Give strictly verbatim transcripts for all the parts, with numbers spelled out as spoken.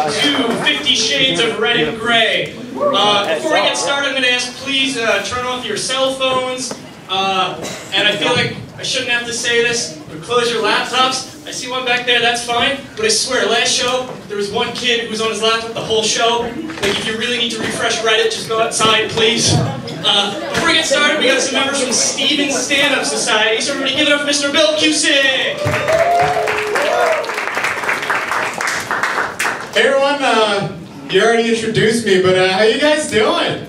to Fifty Shades of Red and Gray. Uh, before I get started, I'm going to ask, please uh, turn off your cell phones. Uh, and I feel like I shouldn't have to say this, but close your laptops. I see one back there, that's fine. But I swear, last show, there was one kid who was on his laptop the whole show. Like, if you really need to refresh Reddit, just go outside, please. Uh, before we get started, we got some members from Stevens Stand-Up Society. So everybody give it up for Mister Bill Cusick. Hey everyone, uh, you already introduced me, but uh, how you guys doing?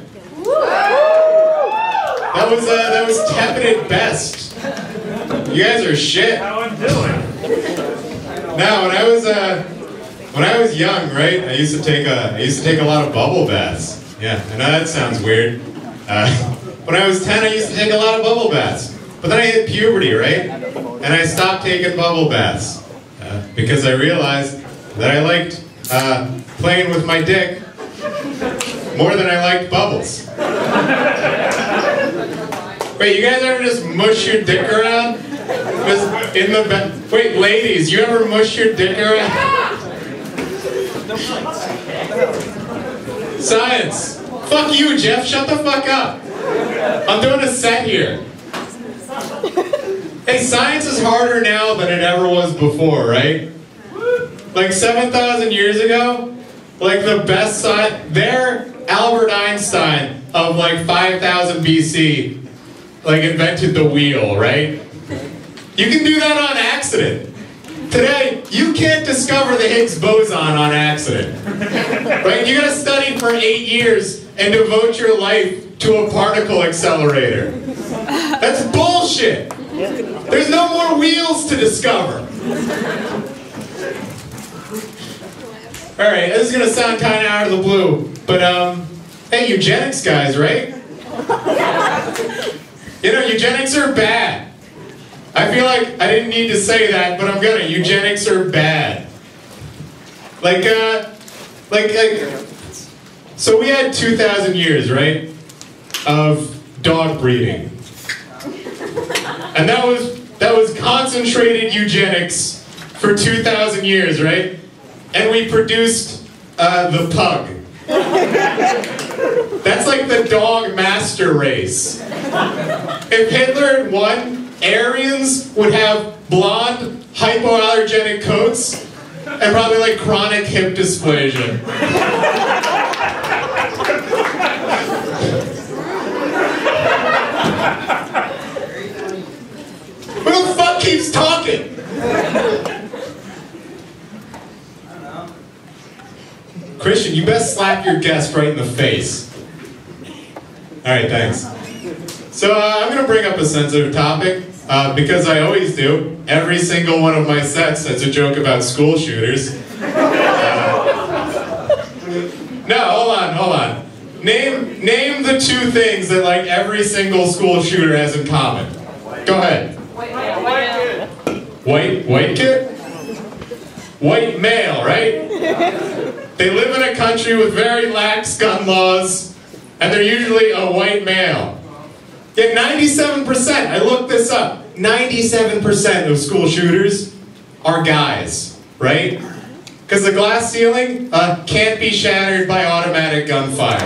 That was uh, that was tepid at best. You guys are shit. How I'm doing? Now, when I was uh, when I was young, right, I used to take a I used to take a lot of bubble baths. Yeah, I know that sounds weird. Uh, when I was ten, I used to take a lot of bubble baths. But then I hit puberty, right, and I stopped taking bubble baths uh, because I realized that I liked uh, playing with my dick more than I liked bubbles. Wait, you guys ever just mush your dick around? Just in the bed. Wait, ladies, you ever mush your dick around? Science. Fuck you, Jeff. Shut the fuck up. I'm doing a set here. Hey, science is harder now than it ever was before, right? Like seven thousand years ago, like the best science, they're Albert Einstein of like five thousand B C, like invented the wheel, right? You can do that on accident. Today, you can't discover the Higgs boson on accident. Right? You gotta study for eight years and devote your life to a particle accelerator. That's bullshit. There's no more wheels to discover. Alright, this is gonna sound kinda out of the blue, but um, hey, eugenics guys, right? You know, eugenics are bad. I feel like I didn't need to say that, but I'm gonna. Eugenics are bad. Like, uh, like, like, so we had two thousand years, right, of dog breeding. And that was, that was concentrated eugenics for two thousand years, right? And we produced uh, the pug. That's like the dog master race. If Hitler had won, Aryans would have blonde, hypoallergenic coats and probably like chronic hip dysplasia. Who the fuck keeps talking? Christian, you best slap your guest right in the face. Alright, thanks. So uh, I'm going to bring up a sensitive topic, uh, because I always do. Every single one of my sets has a joke about school shooters. Uh, no, hold on, hold on. Name, name the two things that like every single school shooter has in common. Go ahead. White, white kid. White, white kid? White male, right? They live in a country with very lax gun laws, and they're usually a white male. Yet ninety-seven percent, I looked this up, ninety-seven percent of school shooters are guys, right? Because the glass ceiling uh, can't be shattered by automatic gunfire.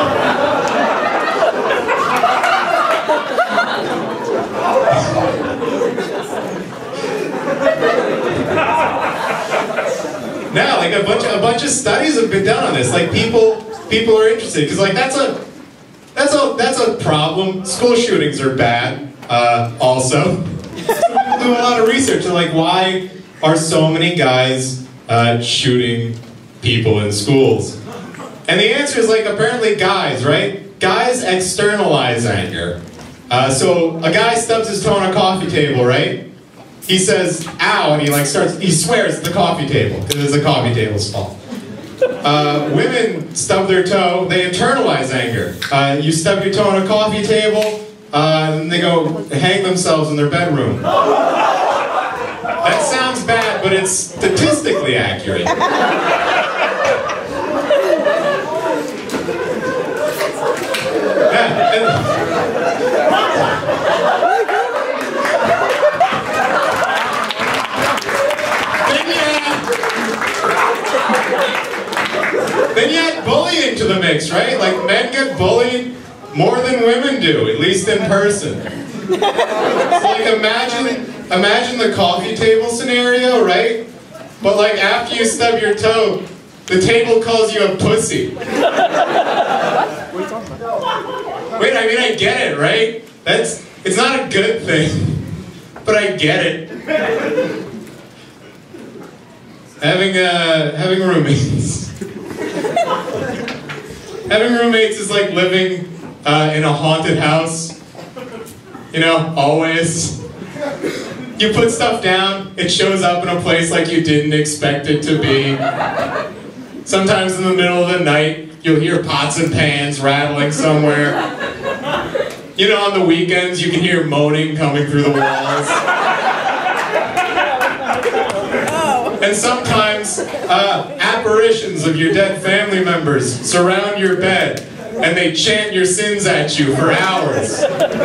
Now, like a bunch of, a bunch of studies have been done on this. Like people, people are interested because like that's a, that's a, that's a problem. School shootings are bad. Uh, also, people do a lot of research on like why are so many guys uh, shooting people in schools, and the answer is like apparently guys, right? Guys externalize anger. Uh, so a guy stubs his toe on a coffee table, right? He says, ow, and he like starts, he swears at the coffee table, because it's the coffee table's fault. Uh, women stub their toe, they internalize anger. Uh, you stub your toe on a coffee table, uh, and they go hang themselves in their bedroom. That sounds bad, but it's statistically accurate. Yeah, and, bullying to the mix, right? Like men get bullied more than women do, at least in person. So like imagine, imagine the coffee table scenario, right? But like after you stub your toe, the table calls you a pussy. Wait, I mean I get it, right? That's, it's not a good thing, but I get it. Having uh, having roommates. Having roommates is like living uh, in a haunted house. You know, always. You put stuff down, it shows up in a place like you didn't expect it to be. Sometimes in the middle of the night, you'll hear pots and pans rattling somewhere. You know, on the weekends, you can hear moaning coming through the walls. And sometimes, uh, apparitions of your dead family members surround your bed, and they chant your sins at you for hours.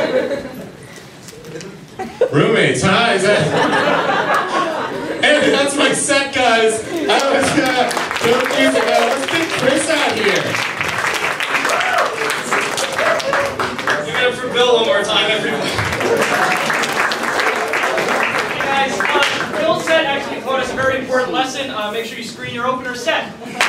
Roommates, huh? Is that... Hey, that's my set, guys. I was, uh, doing music. Uh, let's get Chris out here. Give it up for Bill one more time, everyone. Hey guys, uh, Bill's set actually taught us a very important lesson. Uh, make sure you screen your opener set.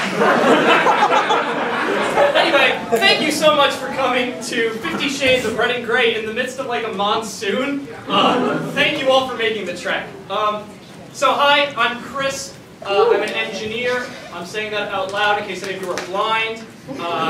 Anyway, thank you so much for coming to Fifty Shades of Red and Gray in the midst of like a monsoon. Uh, thank you all for making the trek. Um, so hi, I'm Chris. Uh, I'm an engineer. I'm saying that out loud in case any of you are blind. Uh,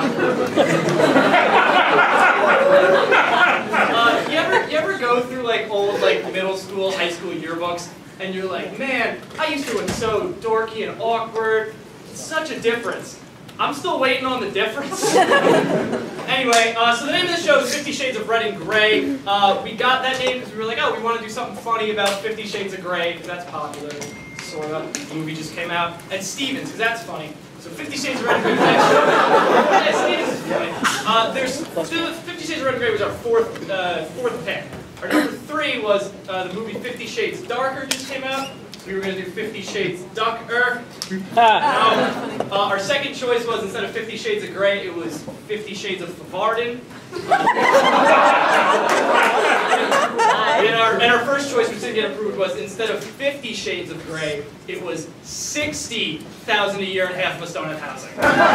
uh, you ever you ever go through like old like middle school, high school yearbooks, and you're like, man, I used to look so dorky and awkward. It's such a difference. I'm still waiting on the difference. Anyway, uh, so the name of the show is Fifty Shades of Red and Gray. Uh, we got that name because we were like, oh, we want to do something funny about Fifty Shades of Grey because that's popular, sort of. The movie just came out, and Stevens because that's funny. So Fifty Shades of Red and Gray. Yeah, Stevens is funny. Uh, there's Fifty Shades of Red and Gray was our fourth uh, fourth pick. Our number three was uh, the movie Fifty Shades Darker just came out. We were going to do Fifty Shades Ducker. um, uh, our second choice was, instead of Fifty Shades of Grey, it was Fifty Shades of Favardin. and, our, and our first choice, which didn't get approved, was instead of Fifty Shades of Grey, it was sixty thousand a year and half of us don't have housing.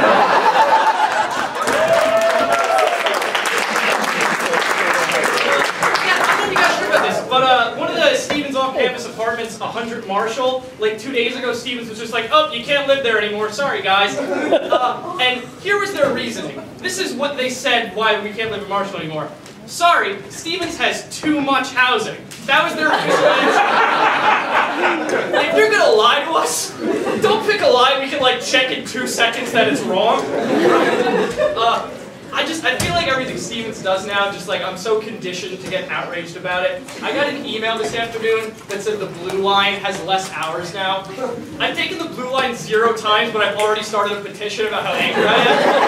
But uh, one of the Stevens off-campus apartments, one hundred Marshall, like two days ago, Stevens was just like, oh, you can't live there anymore, sorry guys. Uh, and here was their reasoning. This is what they said why we can't live in Marshall anymore. Sorry, Stevens has too much housing. That was their official answer. If you're gonna lie to us, don't pick a lie we can like check in two seconds that it's wrong. Uh, I just, I feel like everything Stevens does now, just like, I'm so conditioned to get outraged about it. I got an email this afternoon that said the Blue Line has less hours now. I've taken the Blue Line zero times, but I've already started a petition about how angry I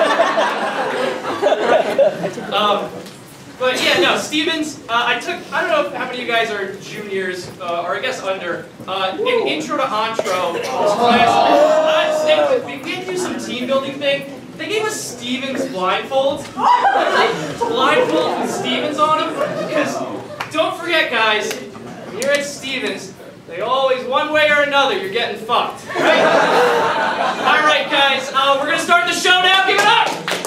am. um, but yeah, no, Stevens, uh, I took, I don't know how many of you guys are juniors, uh, or I guess under, uh, in Intro to Ontro, this class, uh, we had to do some team building thing. They gave us Stevens blindfolds, like blindfolds with Stevens on them, because don't forget guys, when you're at Stevens, they always, one way or another, you're getting fucked, right? Alright guys, uh, we're going to start the show now, give it up!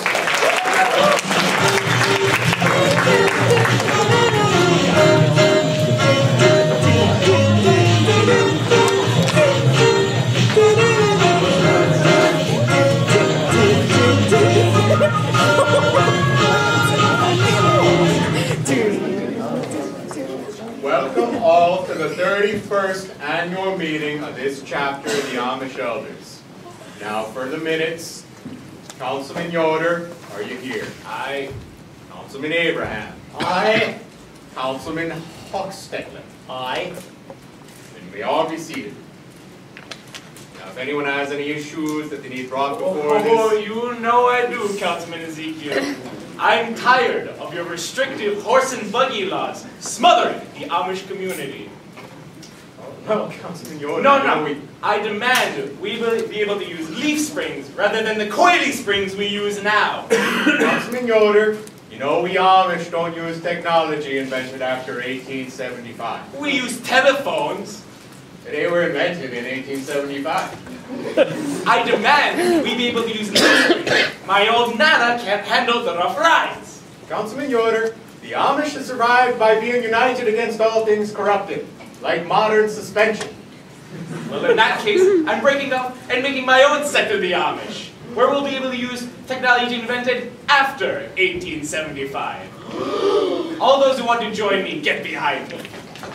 Welcome all to the thirty-first annual meeting of this chapter of the Amish Elders. Now for the minutes, Councilman Yoder, are you here? Aye. Councilman Abraham. Aye. Councilman Hochstetler. Aye. And we all be seated. Now if anyone has any issues that they need brought before this... Oh, you know I do, Councilman Ezekiel. I'm tired of your restrictive horse and buggy laws smothering the Amish community. Well, Councilman Yoder, No, you know, no. we... I demand we will be able to use leaf springs rather than the coily springs we use now. Councilman Yoder, you know we Amish don't use technology invented after eighteen seventy-five. We use telephones. They were invented in eighteen seventy-five. I demand we be able to use leaf springs. My old Nana can't handle the rough rides. Councilman Yoder, the Amish have survived by being united against all things corrupted, like modern suspension. Well, in that case, I'm breaking up and making my own sect of the Amish, where we'll be able to use technology invented after eighteen seventy-five. All those who want to join me, get behind me.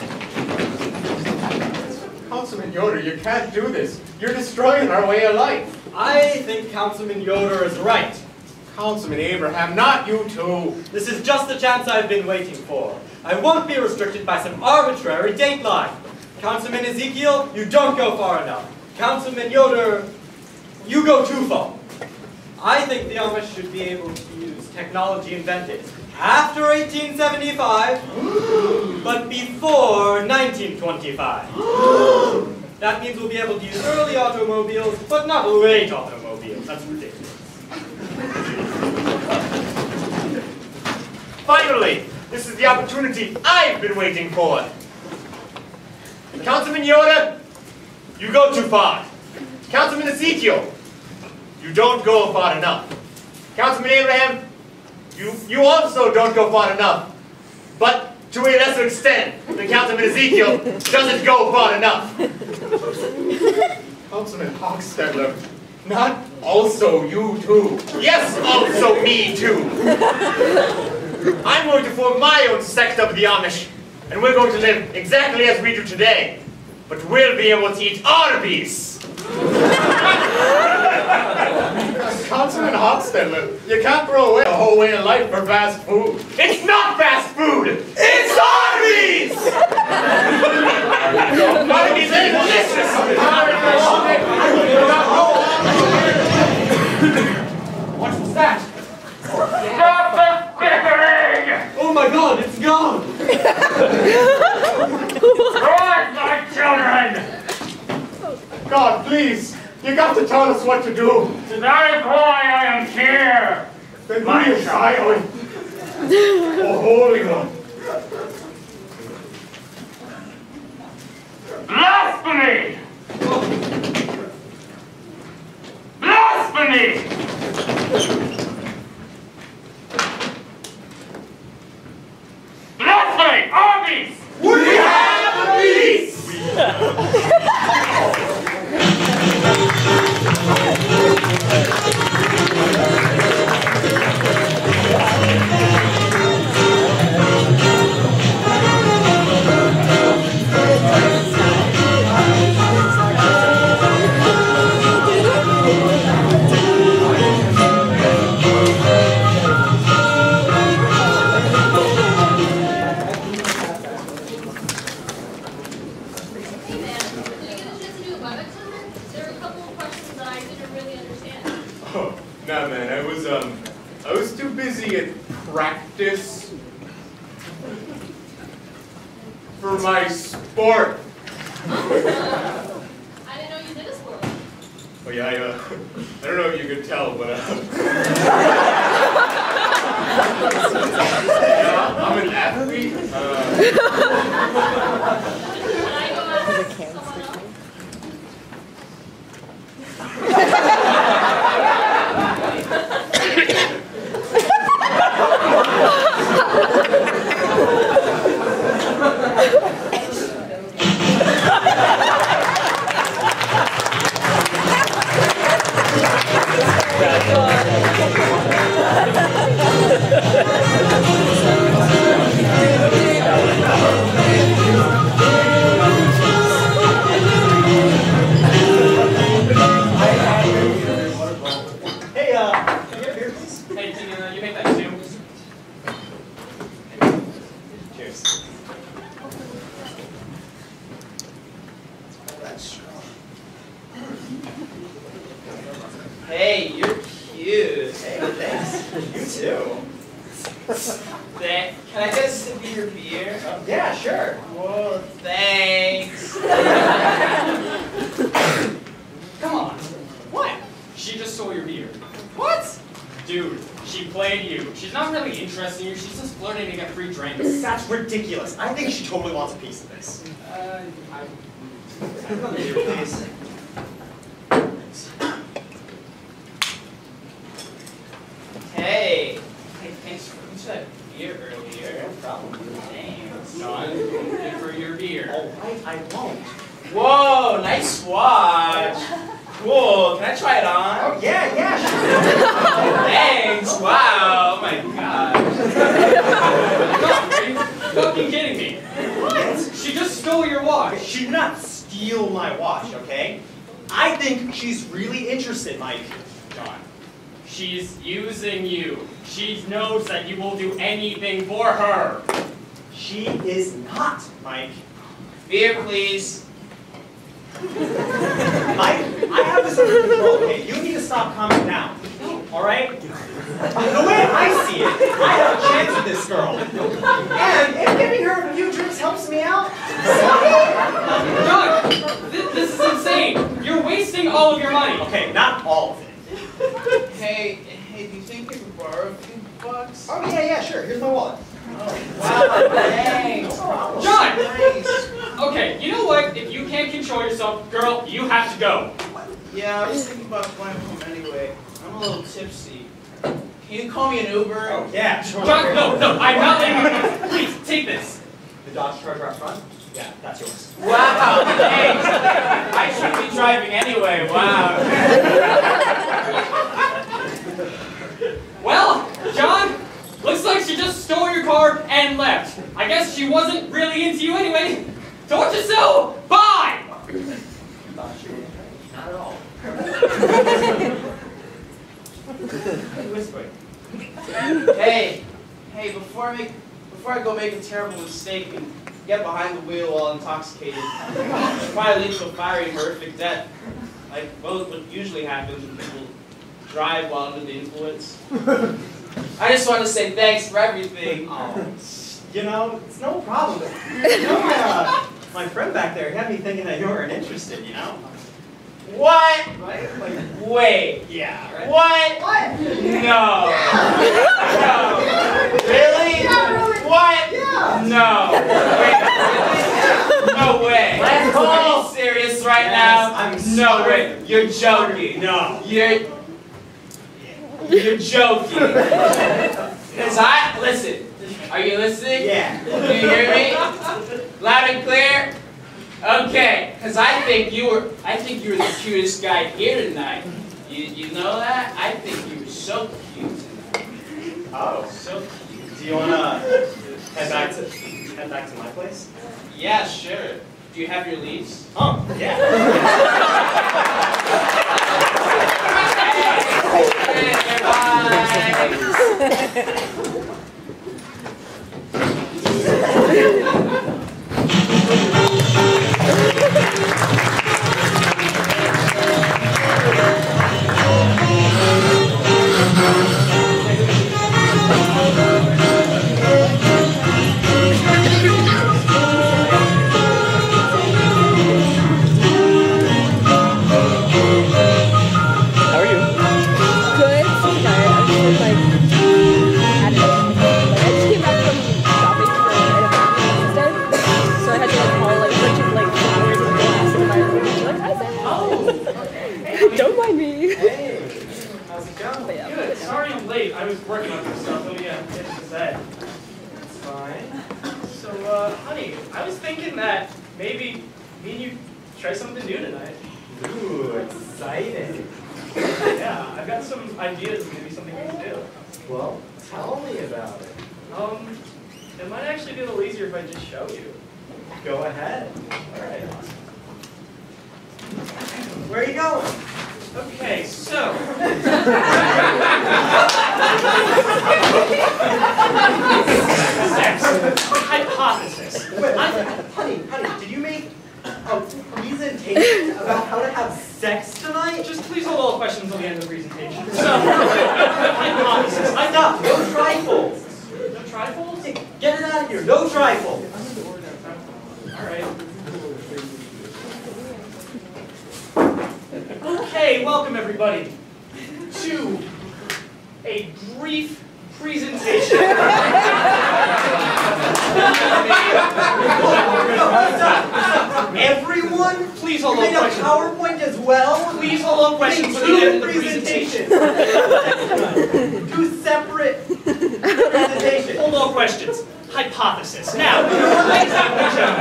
Councilman Yoder, you can't do this. You're destroying our way of life. I think Councilman Yoder is right. Councilman Abraham, not you too. This is just the chance I've been waiting for. I won't be restricted by some arbitrary dateline. Councilman Ezekiel, you don't go far enough. Councilman Yoder, you go too far. I think the Amish should be able to use technology invented after eighteen seventy-five, but before nineteen twenty-five. That means we'll be able to use early automobiles, but not late automobiles. That's ridiculous. Finally, this is the opportunity I've been waiting for. Councilman Yoder, you go too far. Councilman Ezekiel, you don't go far enough. Councilman Abraham, you, you also don't go far enough. But to a lesser extent than Councilman Ezekiel doesn't go far enough. Councilman Hochstetler, not also you too. Yes, also me too. I'm going to form my own sect of the Amish, and we're going to live exactly as we do today. But we'll be able to eat Arby's. Councilman Hochstetler, you can't throw away a whole way of life for fast food. It's not fast food! It's Arby's! Arby's is delicious! What's that? Stop the bickering! Oh my God, it's gone! Rise, my children! God, please, you got to tell us what to do. That is why I am here! Then My who is child. Oh, Holy One. Blasphemy! Blasphemy! Blasphemy! Arby's! We have peace! Nah, man, I was, um, I was too busy at practice for my sport. I didn't know you did a sport. Oh yeah, I, uh, I don't know if you could tell, but, uh, yeah, I'm an athlete. Uh, Can I go ask someone else? Hey, uh, can I get a beer, please? Hey, can you, uh, you make that too? Cheers. Hey, you're cute. Hey, thanks. You too. Th- Can I get a sip of your beer? Yeah, sure. Whoa, thanks. Come on. What? She just stole your beer. What? Dude, she played you. She's not really interested in you. She's just flirting to get free drinks. That's ridiculous. I think she totally wants a piece of this. Uh, I... Another beer, please. Hey. Hey, thanks for that beer earlier. No problem. Thanks. John, pay for your beer. Oh, I, I won't. Whoa, nice watch. Cool. Can I try it on? Oh, yeah, yeah, Thanks. Wow. Oh my gosh. John, are you fucking kidding me? What? She just stole your watch. She did not steal my watch, okay? I think she's really interested, Mike. John, she's using you. She knows that you will do anything for her. She is not, Mike. Beer, please. Mike, I have this under control, okay? You need to stop calming down. All right? The way I see it, I have a chance with this girl. And if giving her a few drinks helps me out, John, this, this is insane. You're wasting all of your money. okay, not all of it. Hey, hey, do you think you could borrow a few bucks? Oh, yeah, yeah, sure. Here's my wallet. Wow, thanks. John! Nice. Okay, you know what? If you can't control yourself, girl, you have to go. Yeah, I was thinking about flying home anyway. I'm a little tipsy. Can you call me an Uber? Oh, yeah, sure. John, no, no, I'm not letting you. Please, take this. The Dodge Charger up front? Yeah, that's yours. Wow, thanks. I should be driving anyway. Wow. Well, John, looks like she just stole your car and left. I guess she wasn't really into you anyway. Told you so. Bye. Not at all. Whispering. Hey, hey, before I make, before I go make a terrible mistake and get behind the wheel while intoxicated, it probably leads to a fiery, horrific death. Like what what usually happens when people drive while under the influence. I just want to say thanks for everything. Oh, you know, it's no problem. You know, my, uh, my friend back there had me thinking that you weren't interested, you know? What? Right? Like, Wait. yeah, right? What? What? No. No. Really? Yeah, really. What? Yeah. No. Wait, really? No way. Let's go. Are you serious right Yes, now? I'm No sorry. way. You're joking. No. You're You're joking. Cause I listen. Are you listening? Yeah. Do you hear me? Loud and clear? Okay, because I think you were I think you were the cutest guy here tonight. You you know that? I think you were so cute tonight. Oh. So cute. Do you wanna head back to head back to my place? Yeah, sure. Do you have your leaves? Oh, yeah. Don't mind me. Hey, how's it going? Good. Sorry I'm late. I was working on some stuff. Let me uh, get to bed. It's fine. So, uh, honey, I was thinking that maybe me and you try something new tonight. Ooh, exciting. Yeah, I've got some ideas of maybe something we can do. Well, tell me about it. Um, it might actually be a little easier if I just show you. Go ahead. All right. Where are you going? Okay, so. Sex. Hypothesis. Wait, I, honey, honey, did you make a presentation about how to have sex tonight? Just please hold all questions until the end of the presentation. So, hypothesis. I Enough, no trifles. here. No trifle. All right. Okay, welcome everybody to a brief presentation. Everyone, Please hold you on made a questions. PowerPoint as well. Please hold on questions for the end of the presentation. Two separate presentations. Hold on questions. Hypothesis. Now, ladies and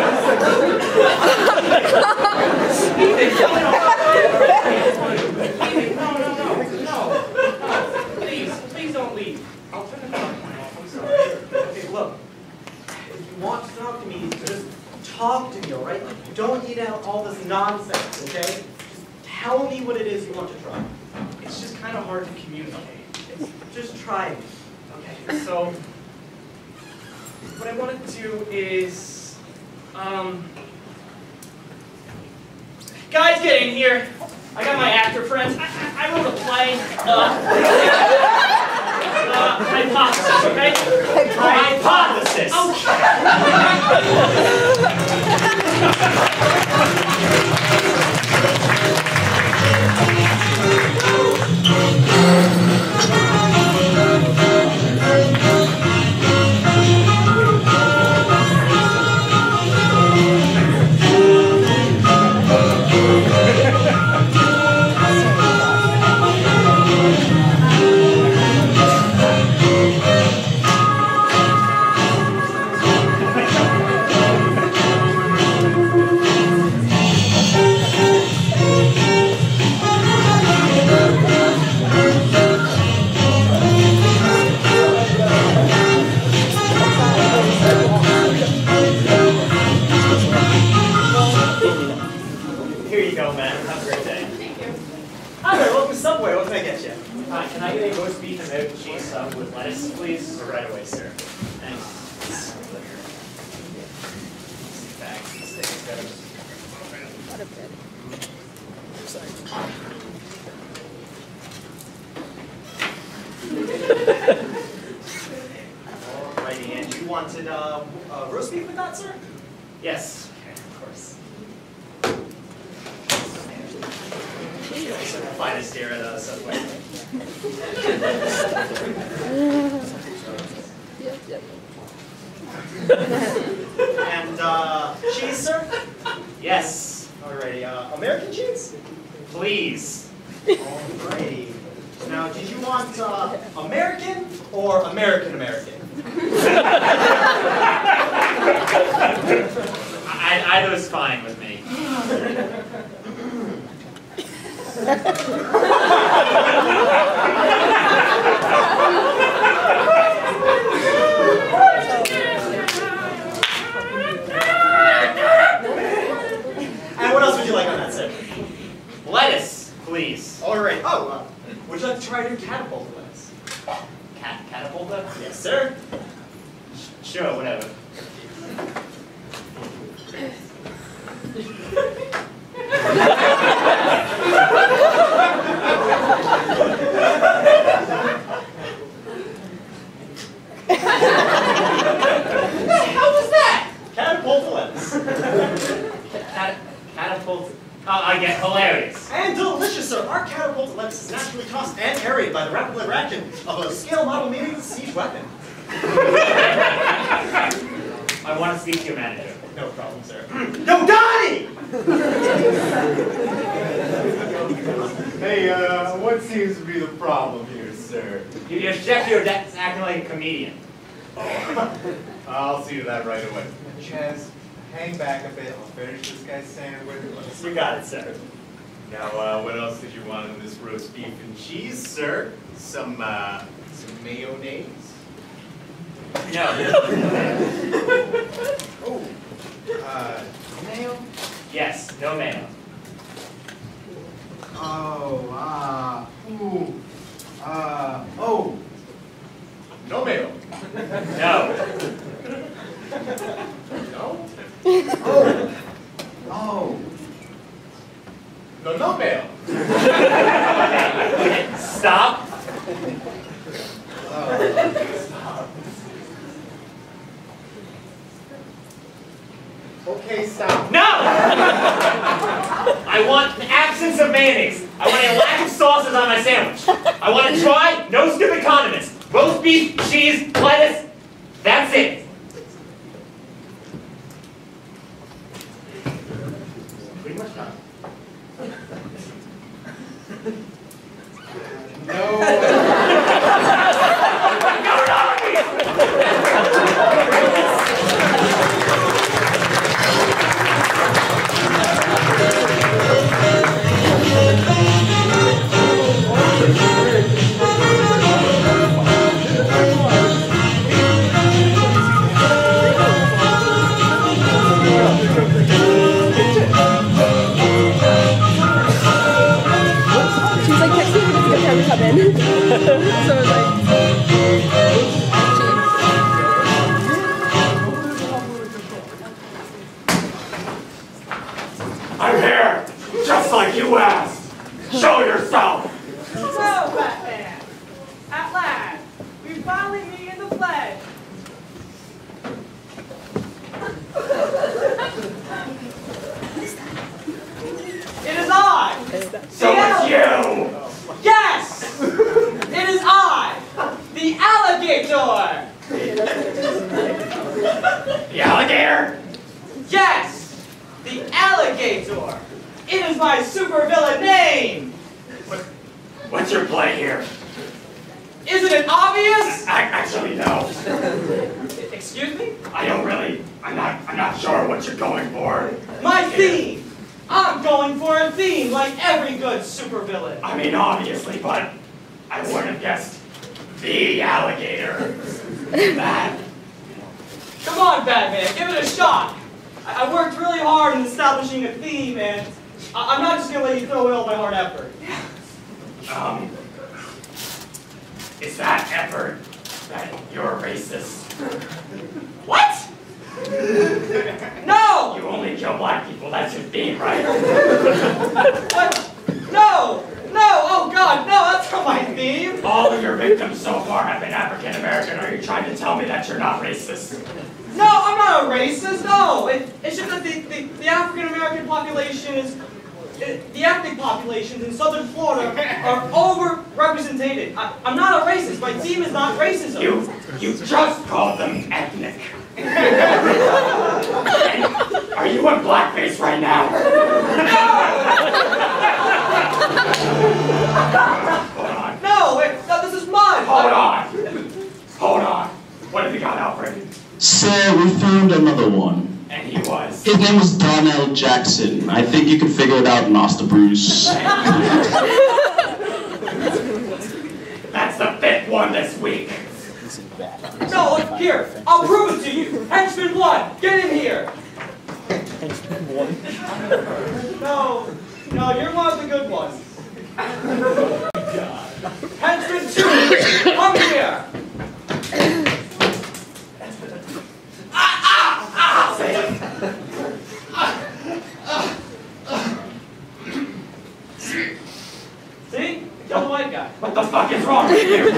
gentlemen. No, no, no, no. Please, please don't leave. I'll turn the PowerPoint off. I'm sorry. Okay, look. If you want to talk to me, just talk to me, all right? Like, you don't need out all this nonsense, okay? Just tell me what it is you want to try. It's just kind of hard to communicate. Just try me. Okay, so what I want to do is, um, guys, get in here. I got my actor friends. I, I, I wrote a play. Uh, uh, hypothesis, okay? Hypothesis. Here you go, man. Have a great day. Thank you. Hi there, welcome to Subway. What can I get you? Hi, can I get a roast beef and mac and cheese sub with lettuce, please? Right away, sir. Thanks. Alrighty, and you wanted uh, uh, roast beef with that, sir? Yes. Okay, of course. The finest here at uh, Subway. Yep, yep. And uh, cheese, sir? Yes, Alrighty, uh, American cheese? please. Alrighty. Now, did you want uh, American or American American? I, either's fine with me. And what else would you like on that, sir? Lettuce, please. Alright. Oh, uh, would you like to try your catapult lettuce? Cat catapulta? Yes, sir. Sure, whatever. How was that? Catapult lettuce. Cat catapult. Oh, I get hilarious. And delicious, sir. Our catapult lettuce is naturally tossed and aerated by the rapid interaction of a scale model meeting with siege weapon. I want to speak to your manager. No problem, sir. No, Donnie! Hey, uh, what seems to be the problem here, sir? You- Your chef, you're acting like a comedian. I'll see to that right away. Chaz, hang back a bit. I'll finish this guy's sandwich. You got it, sir. Now, uh, what else did you want in this roast beef and cheese, sir? Some, uh, some mayonnaise? No. Oh, uh, mayo? Yes, no mayo. Oh, ah, uh, ooh, uh, oh. No mayo. No. No? Oh. Oh. No, no mayo. Okay, stop. Uh, Okay, stop. No! I want an absence of mayonnaise. I want a lack of sauces on my sandwich. I want to try no stupid condiments. Roast beef, cheese, lettuce. That's it. Pretty much done. No. She's like, text me when it's a good time to come in. So I was like, I'm here, just like you asked. Show yourself. So, Batman, at last, we finally meet in the flesh. It is I. So it's you. Yes, it is I, the alligator. The alligator? Yes, the alligator. It is my supervillain name. What, what's your play here? Isn't it obvious? I actually no. Excuse me? I don't really. I'm not. I'm not sure what you're going for. My theme. I'm going for a theme like every good supervillain. I mean, obviously, but I wouldn't have guessed the alligator. That. Come on, Batman, give it a shot. I, I worked really hard in establishing a theme, and I I'm not just going to let you throw away all my hard effort. Um. Is that effort that you're racist? What? No! You only kill black people. That's your theme, right? What? No! No! Oh God, no! That's not my theme. All of your victims so far have been African American. Are you trying to tell me that you're not racist? No, I'm not a racist. No, it, it's just that the, the, the African American population is. It, the ethnic populations in southern Florida are overrepresented. I, I'm not a racist. My team is not racism. You, you just called them ethnic. And are you in blackface right now? Hold on. No, wait, no, this is mud. Hold on. Hold on. What have you got, Alfred? Sir, we found another one. And he was. His name was Donnell Jackson. I think you can figure it out in Master Bruce. That's the fifth one this week. No, look, here, I'll prove it to you. Henchman one, get in here. Henchman one. No, no, you're one of the good ones. Henchman two, come here. See? Kill the white guy. What the fuck is wrong with you?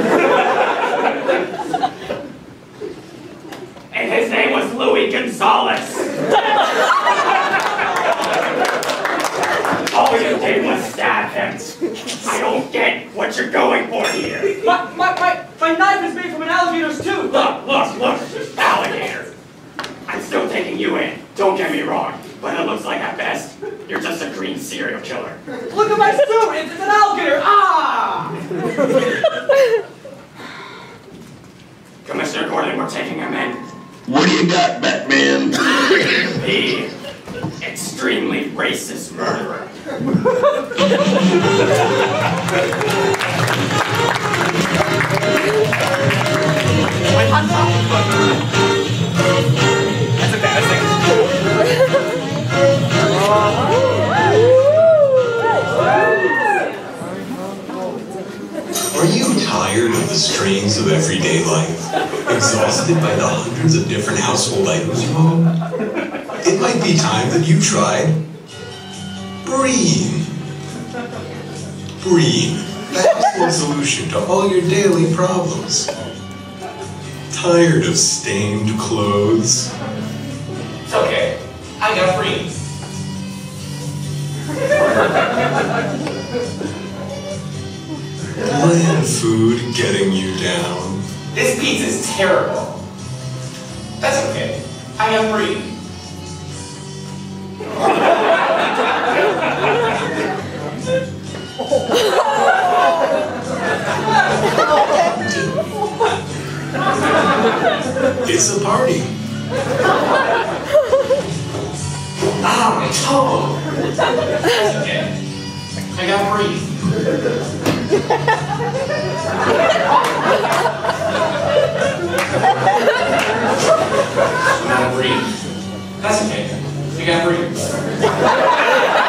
And his name was Louis Gonzalez. All you did was stab him. I don't get what you're going for here. My, my, my, my knife is made from an alligator's tooth. Look, look, look, alligator. I'm still taking you in, don't get me wrong, but it looks like at best, you're just a green serial killer. Look at my suit, it's, it's an alligator, ah! Commissioner Gordon, we're taking him in. What do you got, Batman? The extremely racist murderer. That's embarrassing. Are you tired of the strains of everyday life? Exhausted by the hundreds of different household items you own? It might be time that you tried Breen. Breen, the household solution to all your daily problems. Tired of stained clothes? It's okay. I got breathe. Bland food getting you down. This pizza's terrible. That's okay. I got breathe. It's a party. Ah, my toe. That's okay. I got breathe. I gotta breathe. That's okay. I gotta breathe.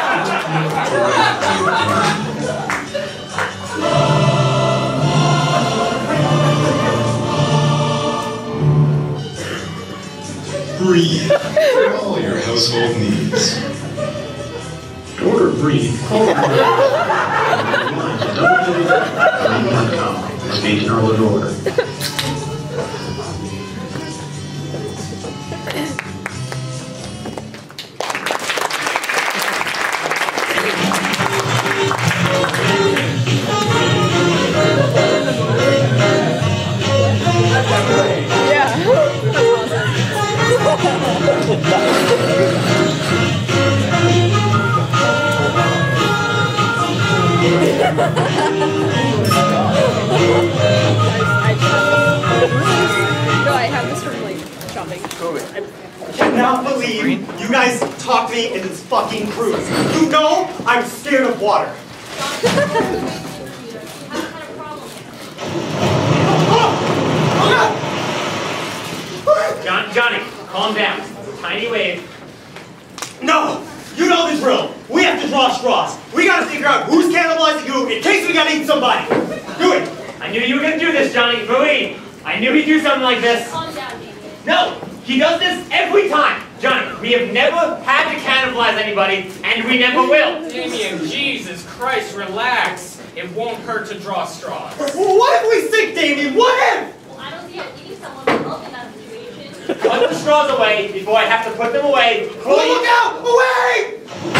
Breathe for all your household needs. To order Breathe, call the number online to w w w dot breathe dot com and make an early order. No, I have this from like shopping. I cannot believe you guys talked me into this fucking cruise. You know I'm scared of water. John, Johnny, calm down. It's a tiny wave. No! You know the drill. We have to draw straws. We gotta figure out who's cannibalizing who in case we gotta eat somebody. Do it! I knew you were gonna do this, Johnny. Louis, I knew he'd do something like this. Calm down, Damien. No, he does this every time. Johnny, we have never had to cannibalize anybody, and we never will. Damien, Jesus Christ, relax. It won't hurt to draw straws. Well, what if we sink, Damien? What if? Well, I don't see how eating someone would help in that situation. Put the straws away before I have to put them away. Oh, look out! Away!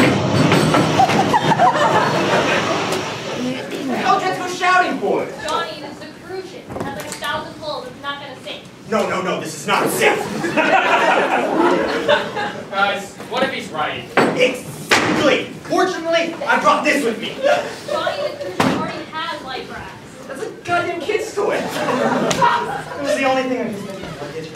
How just go shouting for it? Johnny, this is a cruise ship. It has like a thousand hulls. It's not gonna sink. No, no, no, this is not safe. Guys, what if he's right? Exactly! Fortunately, I brought this with me. Johnny, the cruise ship already has life rafts. That's a goddamn kid's toy. It was the only thing I could think of.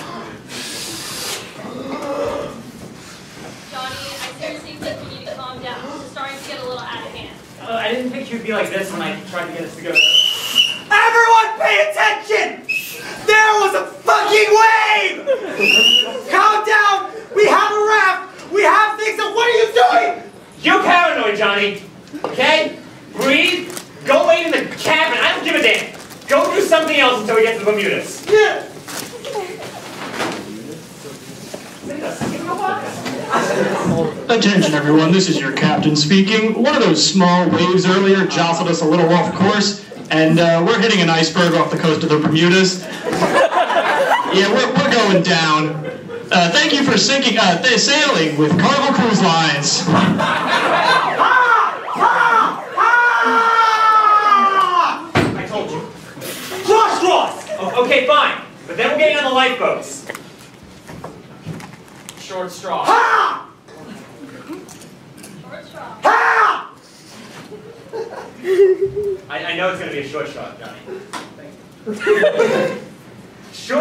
Johnny, I seriously think you need to calm down. This is starting to get a little out of hand. Uh, I didn't think you'd be like this when I tried to get us to go to... Everyone pay attention! There was a fucking wave! Calm down! We have a raft! We have things, and what are you doing? You're paranoid, Johnny. Okay? Breathe. Go wait in the cabin. I don't give a damn. Go do something else until we get to the Bermudas. Yeah. Attention everyone, this is your captain speaking. One of those small waves earlier jostled us a little off course, and uh, we're hitting an iceberg off the coast of the Bermudas. Yeah, we're, we're going down. Uh, thank you for sinking, uh, th sailing with Carnival Cruise Lines. I told you. Draw straws! Oh, okay, fine. But then we're getting on the lifeboats. Short straw. Ha! Short straw. Ha! I, I know it's going to be a short shot, Johnny. Short.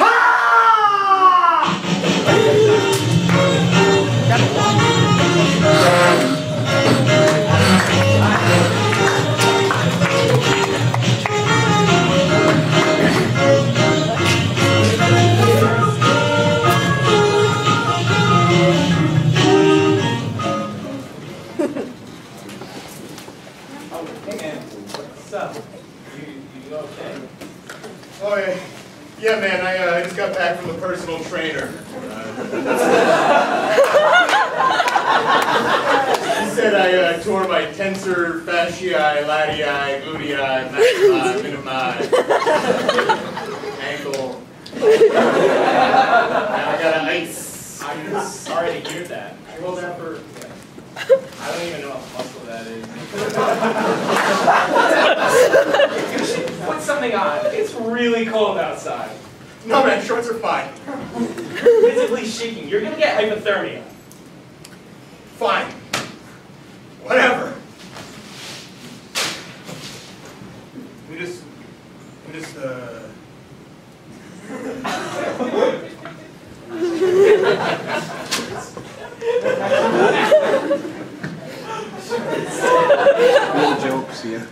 Oh, yeah, yeah man, I, uh, I just got back from the personal trainer. Uh, he said I uh, tore my tensor fasciae, latii, glutei, maximi, minimi, ankle. And I got an ice. I'm sorry to hear that. You hold that for, I don't even know how muscle that is. Put something on. It's really cold outside. No, man, shorts are fine. Visibly shaking. You're gonna get hypothermia. Fine. Whatever. We just, we just, uh... Real jokes here.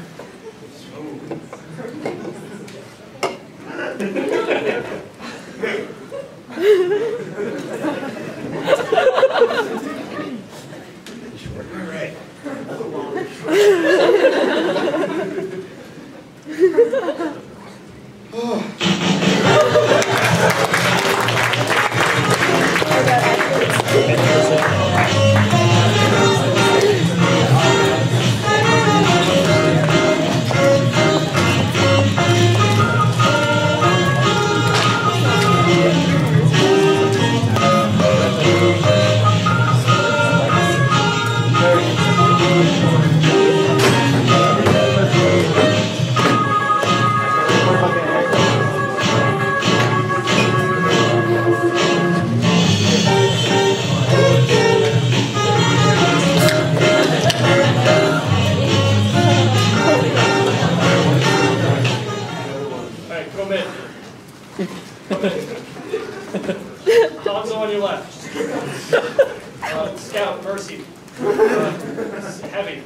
Hanzo on your left. Uh, Scout, Mercy. Uh, this is heavy.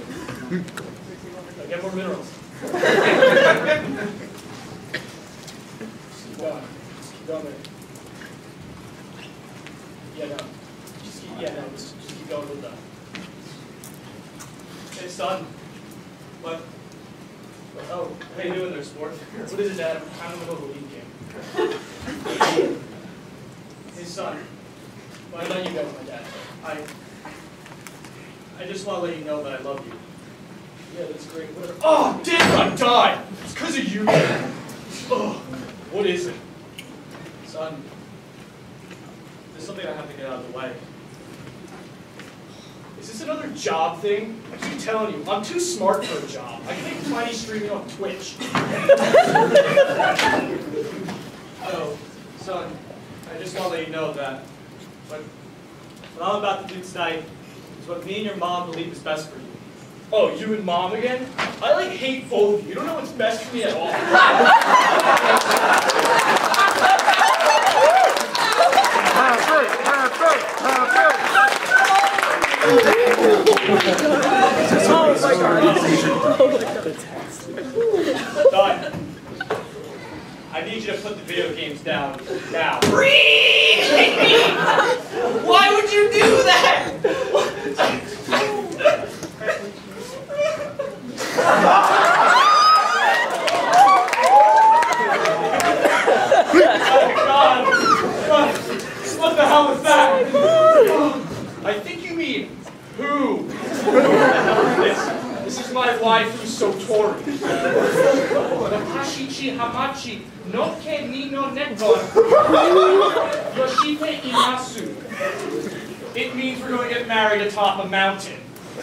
Uh, get more minerals. Just keep going. Just keep going. Yeah, no. Just keep, yeah, no. Just, just keep going with that. Hey, son. What? Oh, how you doing there, sport? What is it, Dad? I'm kind of in the middle of a league game. Hey, son. Why don't you go with my dad? I, I just want to let you know that I love you. Yeah, that's great. Whatever. Oh, damn! I died. It's because of you. Oh, what is it, son? There's something I have to get out of the way. Is this another job thing? I keep telling you, I'm too smart for a job. I can make money streaming on Twitch. Oh, son, I just want to let you know that what, what I'm about to do tonight is what me and your mom believe is best for you. Oh, you and mom again? I like hate both of you. You don't know what's best for me at all. Oh my god. Oh my god. Done. I need you to put the video games down now. Why would you do that? God. God. What the hell was that? I think you mean who? This, this is my waifu Sotori. Nakashichi Hamachi no ke ni no neton Yoshite imasu. It means we're going to get married atop a mountain.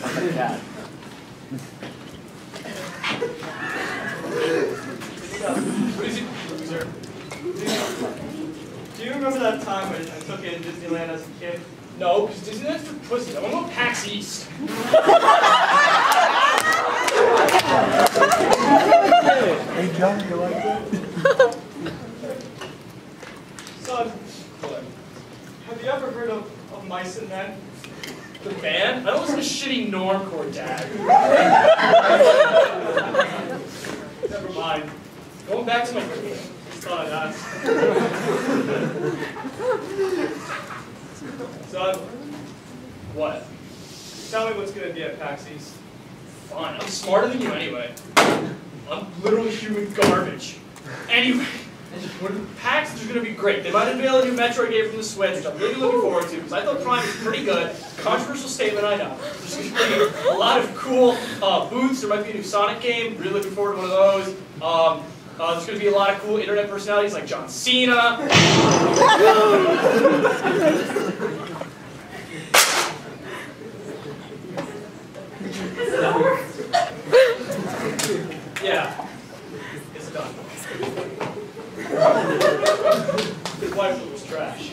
Is it, loser? Do you remember that time when I took you to Disneyland as a kid? No, because Disneyland's for pussies. I want to go PAX East. Hey, John, you like that? Son, have you ever heard of, of Mice and Men? The band? I don't listen to shitty normcore, Dad. Never mind. Going back to my son, uh, Son, what? Tell me what's going to be at PAX East. Fine, I'm smarter than you anyway. I'm literally human garbage. Anyway, PAX is going to be great. They might unveil a new Metroid game from the Switch, which I'm really looking forward to, because I thought Prime was pretty good. Controversial statement, I know. There's going to be a lot of cool uh, booths. There might be a new Sonic game. Really looking forward to one of those. Um, Uh, there's going to be a lot of cool internet personalities like John Cena. Yeah. It's done. His wife was trash.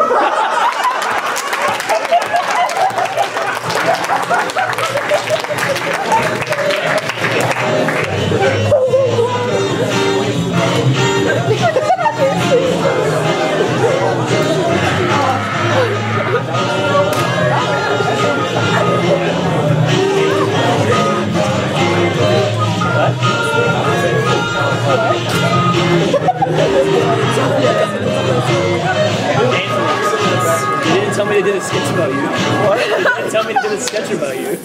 You didn't tell me they did a sketch about you. What? You didn't tell me they did a sketch about you.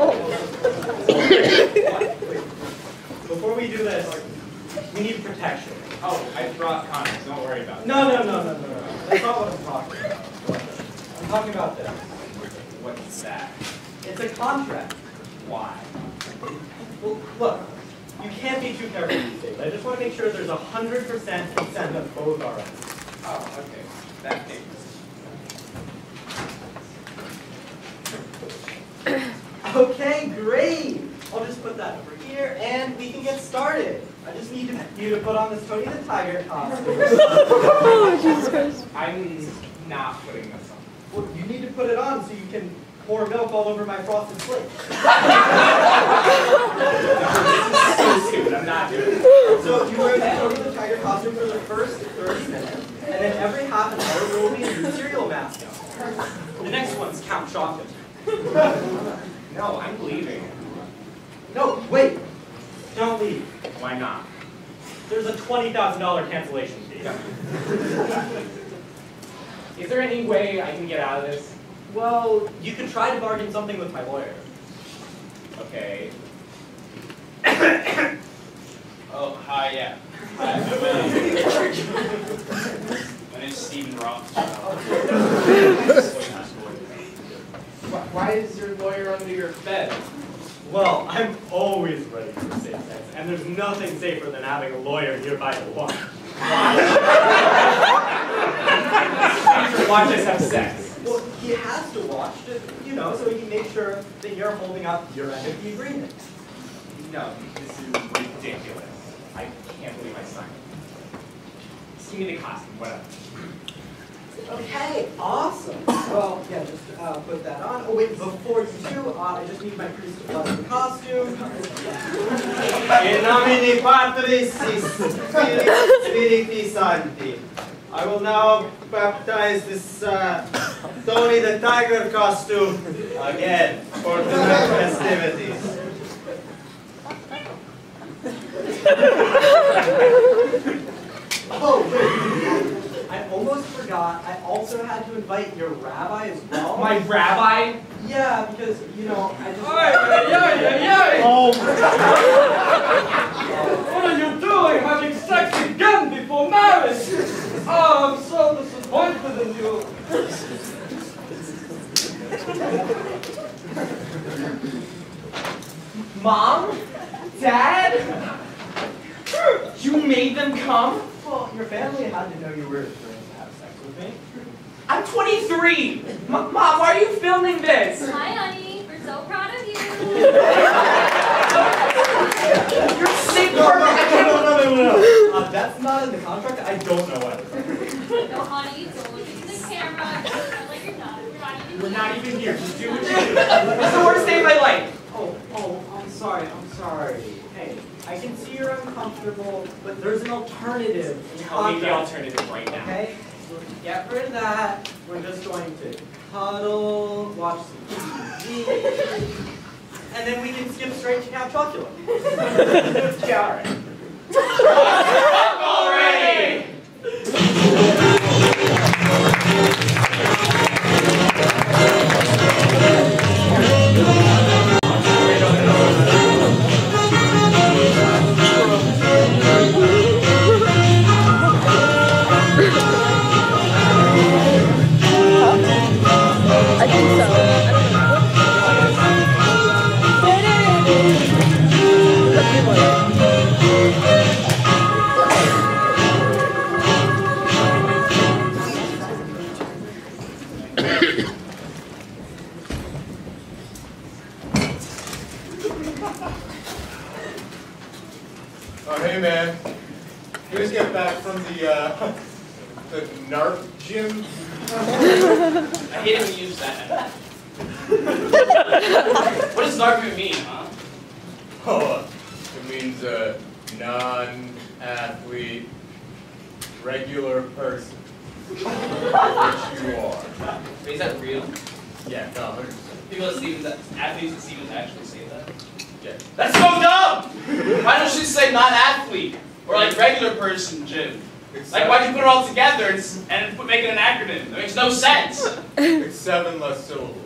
Before we do this, we need protection. Oh, I brought condoms. Don't worry about it. No, no, no, no, no, no. That's not what I'm talking about. I'm talking about this. What's that? It's a contract. Why? Well, look, you can't be too careful these days. I just want to make sure there's one hundred percent consent on both our ends. Oh, okay. That makes Okay, great. I'll just put that over here, and we can get started. I just need you to put on this Tony the Tiger costume. Oh, Jesus Christ. I'm not putting this on. Well, you need to put it on so you can pour milk all over my frosted flake. So stupid. I'm not doing it. So you wear the Tony the Tiger costume for the first thirty minutes, and then every half an hour there will be a new cereal mascot. The next one's Count Chocolate. No, I'm leaving. No, wait. Don't leave. Why not? There's a twenty thousand dollar cancellation fee. Is there any way I can get out of this? Well, you could try to bargain something with my lawyer. Okay. Oh, hi, yeah. Hi, my name- my name's Stephen Rothschild. Why is your lawyer under your bed? Well, I'm always ready for safe sex, and there's nothing safer than having a lawyer nearby to watch. Watch us have sex. Well, he has to watch it, you know, so he can make sure that you're holding up your end of the agreement. No, this is ridiculous. I can't believe I signed it. Just give me the costume, whatever. Okay, awesome. Well, yeah, just uh, put that on. Oh wait, before you do, uh, I just need my priest to bless the costume. In nomine Patris, Spiritus Sancti. I will now baptize this uh, Tony the Tiger costume again for the festivities. Oh wait. I almost forgot, I also had to invite your rabbi as well. My rabbi? Yeah, because, you know, I just... Oi, oi, oi, oi! Oh. What are you doing, having sex again before marriage? Oh, I'm so disappointed in you. Mom? Dad? You made them come? Well, your family had to know you were going to have sex with me. I'm twenty-three! M Mom, why are you filming this? Hi, honey. We're so proud of you. You're sick, No, no, no, no, no, no, no. Uh, that's not in the contract. I don't know what. No, honey, don't look into the camera. Pretend like you're not. We're not even We're not even here. Just do what you do. It's the worst day of my life. Oh, oh, I'm sorry. I'm sorry. Hey, I can see you're uncomfortable, but there's an alternative. Tell me the alternative right now. Okay? So get rid of that. We're just going to cuddle, watch some T V, and then we can skip straight to Count Chocula. Yeah, all right. Already! I think so. I don't know. You just get back from the, uh, the NARP gym? I hate it when you use that. What does NARP even mean, huh? Oh, uh, it means a non-athlete, regular person. Which you are. Wait, is that real? Yeah, no, one hundred percent. People at Stevens, athletes at Stevens actually say that? Yeah. That's so dumb! Why don't you say non-athlete? Or like regular person, Jim? Like, why'd you put it all together and, and put, make it an acronym? That makes no sense! It's seven less syllables.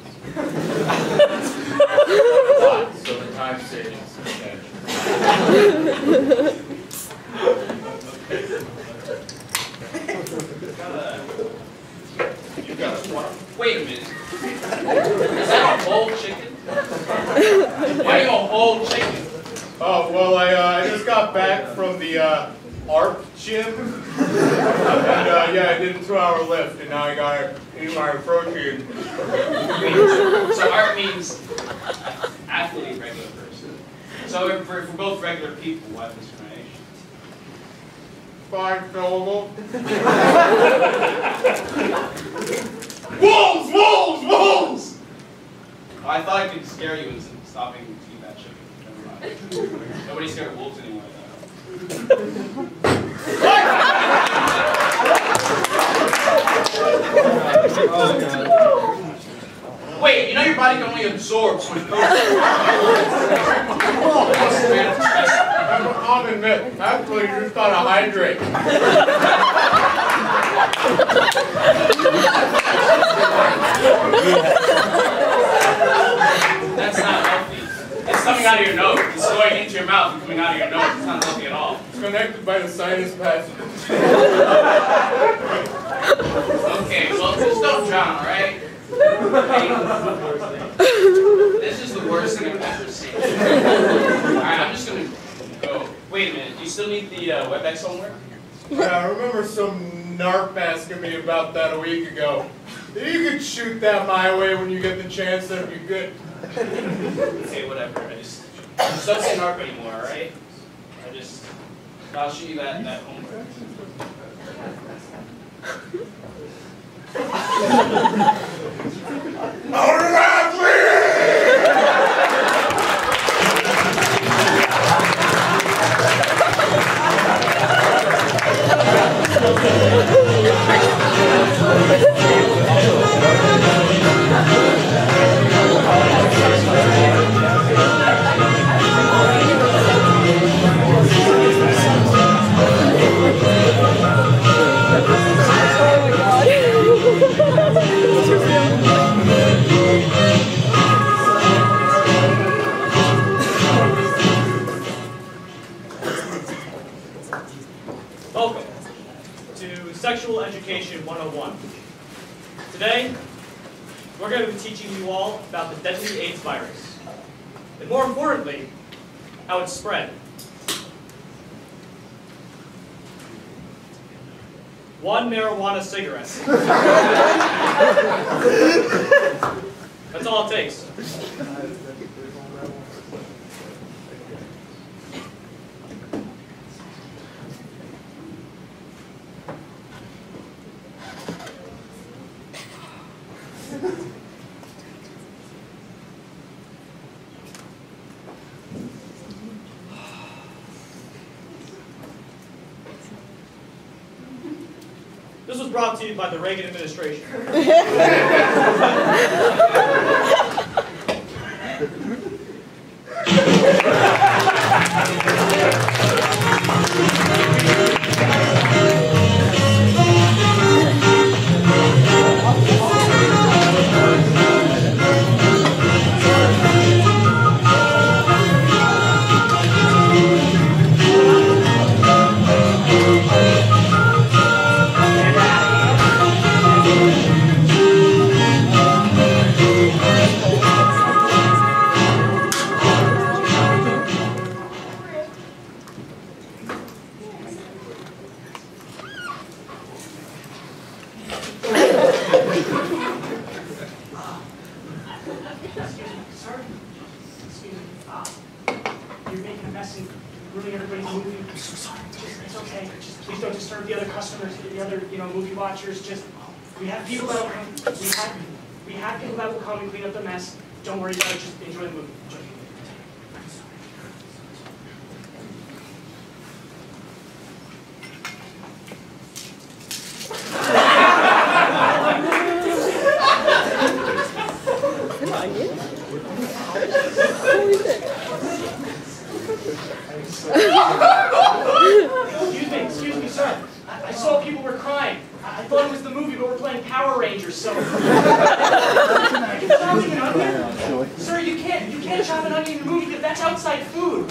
So the time savings is You got a Wait a minute. Is that a whole chicken? Why are you a whole chicken? Oh, well, I, uh, I just got back from the uh, A R P gym. And uh, yeah, I did a two hour lift, and now I gotta eat my protein. So A R P means athlete, regular person. So if we're, if we're both regular people, why discrimination? Five syllables. Wolves! Wolves! Wolves! Oh, I thought I could scare you into stopping eating that chicken. Never mind. Nobody's scared of wolves anymore, though. Wait, you know your body can only absorb so much protein. I'll admit, actually, you just gotta hydrate. That's not healthy. It's coming out of your nose. It's going into your mouth and coming out of your nose. It's not healthy at all. It's connected by the sinus passage. Okay, well, just don't drown, alright? This is the worst thing I've ever seen. Alright, I'm just gonna go. Wait a minute, do you still need the uh, WebEx homework? Yeah, I remember some narp asking me about that a week ago. If you could shoot that my way when you get the chance, that'd be good. Okay, whatever. I just, just don't say narp anymore, alright? I just, I'll shoot you that, that homework. Welcome to Sexual Education one oh one. Today, we're going to be teaching you all about the deadly AIDS virus, and more importantly, how it's spread. One marijuana cigarette. That's all it takes. This was brought to you by the Reagan administration. okay. Just please don't disturb the other customers, the other, you know, movie watchers. Just, we have people that will come, we have, we have people that will come and clean up the mess. Don't worry about it, just enjoy the movie. Enjoy. Excuse me, excuse me, sir. I, I saw people were crying. I, I thought it was the movie, but we're playing Power Rangers, so. Are you chopping an onion? Sir, you can't, you can't chop an onion in a movie. That's outside food.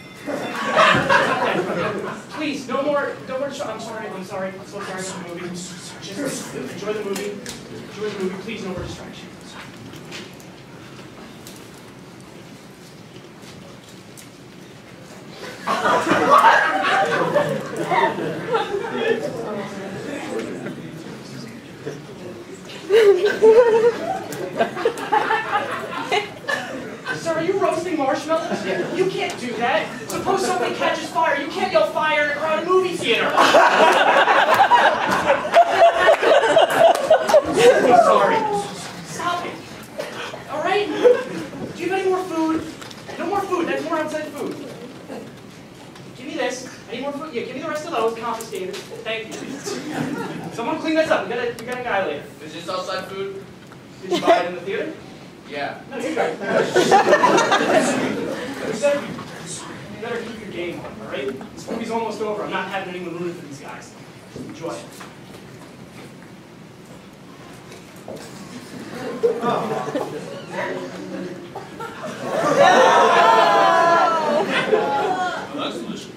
Please, no more, no more. I'm sorry, I'm sorry. I'm so sorry about the movie. Just enjoy the movie. Enjoy the movie. Please, no more distraction. Sir, are you roasting marshmallows? You can't do that. Suppose something catches fire. You can't yell fire in a crowded movie theater. I'm sorry. Stop it. All right? Do you have any more food? No more food. That's more outside food. Give me this. Any more food? Yeah, give me the rest of those. Confiscated. Thank you. Someone clean this up. We got a, we got a guy later. Is this outside food? Did you buy it in the theater? Yeah. No, you got it. You better, you better keep your game on, all right? This movie's almost over. I'm not having anyone ruin it for these guys. Enjoy it. Oh. That's delicious.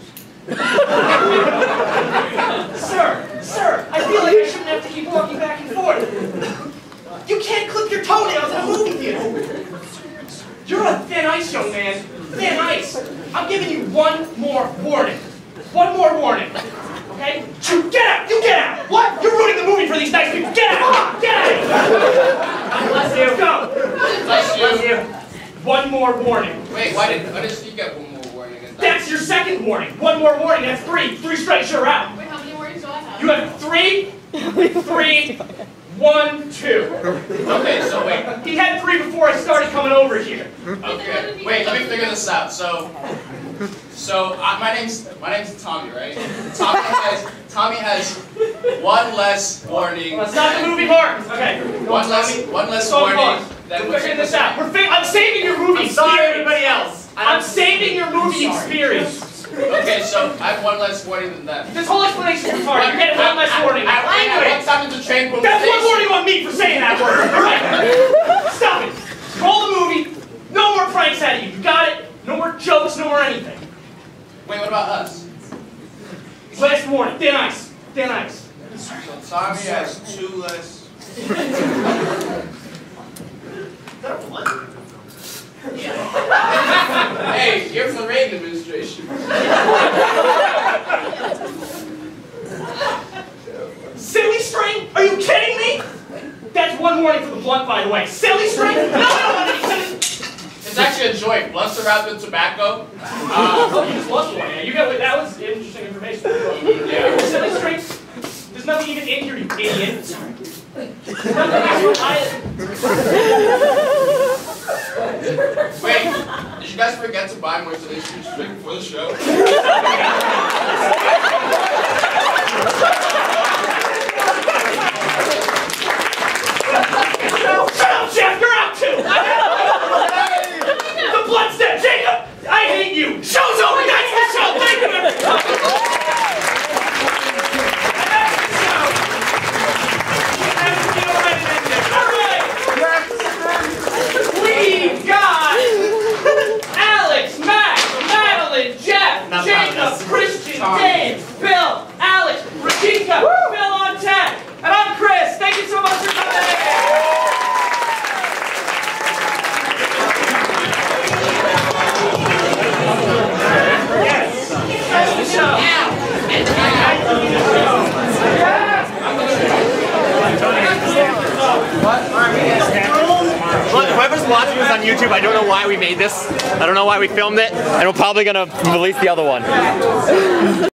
Sir, sir, I feel like I shouldn't have to keep walking back and forth. You can't clip your toenails in a movie theater. You're on thin ice, young man. Thin ice. I'm giving you one more warning. One more warning. Okay? You get out! You get out! What? You're ruining the movie for these nice people. Get out! Get out! Bless you. Go. Bless you. Bless you. One more warning. Wait, why did, why did Steve get one more warning? That's your second warning. One more warning. That's three. Three strikes, you're out. Wait, how many warnings do I have? You have three, three, one, two. Okay, so wait. He had three before I started coming over here. Okay, wait, let me figure this out. So, so uh, my name's my name's Tommy, right? Tommy has Tommy has one less warning. Well, that's not the movie part. Okay. One less one less So warning. Then We're figuring this out. We're fi I'm saving your movie I'm sorry, experience. everybody else. I'm saving your movie experience. Okay, so I have one less warning than that. This whole explanation is retarded. You're getting one less warning. I, I, I, I time to the train from That's the one warning on me for saying that word. All right? Stop it. Roll the movie. No more pranks out of you. You got it? No more jokes. No more anything. Wait, what about us? Last warning. Thin ice. Thin ice. So Tommy has two less. Is that a what? Hey, you're from the Reagan administration. Silly string? Are you kidding me? That's one warning for the blunt, by the way. Silly string? No, I don't want any silly. It's actually a joint. Blunts are wrapped in tobacco. Uh, oh, you just lost one. Yeah, you got that was interesting information. Yeah. Silly string? There's nothing even in here, you idiot. Wait, did you guys forget to buy moisturization drink before the show? Shut up, Jeff! You're out too! The blood's dead! Jacob! I hate you! Show's over! That's the show! Thank you, everyone! We've got Alex, Max, Madeline, Jeff, Not Jacob, Christian, Dave, Bill, Alex, Regina, Bill on tech, and I'm Chris. Thank you so much for coming. Yes. That's the show. Look, whoever's watching this on YouTube, I don't know why we made this. I don't know why we filmed it, and we're probably gonna release the other one.